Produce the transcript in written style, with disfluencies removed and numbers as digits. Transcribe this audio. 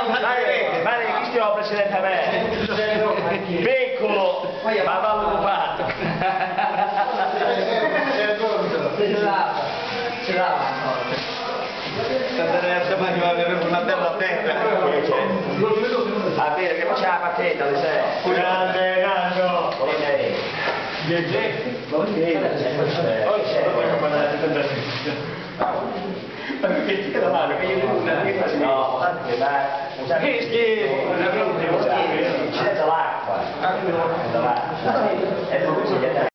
Mare chi stiamo presidente a me? Piccolo, ma vallo fatto. Ce l'ha ancora. Che va avere una bella terra. A vedere che c'è la patente, le sei. Grande Nando. Ma che tira la mano, che io non no, che dai, che schifo, senza l'acqua, è lui che